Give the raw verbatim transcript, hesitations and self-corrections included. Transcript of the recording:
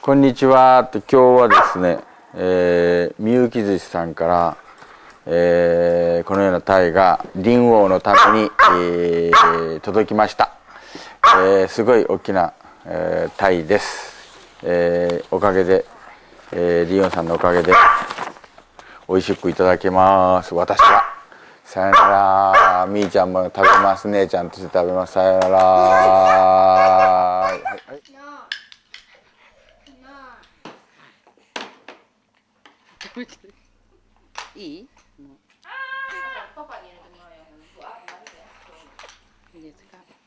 こんにちは。今日はですね、えー、みゆき寿司さんから、えー、このようなタイがリンウオのために、えー、届きました。えー、すごい大きな、えー、タイです。えー、おかげで、えー、リンウオさんのおかげで美味しくいただけます。私は。さよなら。みーちゃんも食べます。姉ちゃんとして食べます。さよなら。はいはいいい？もう。パパに入れてもらうよ。いいですか？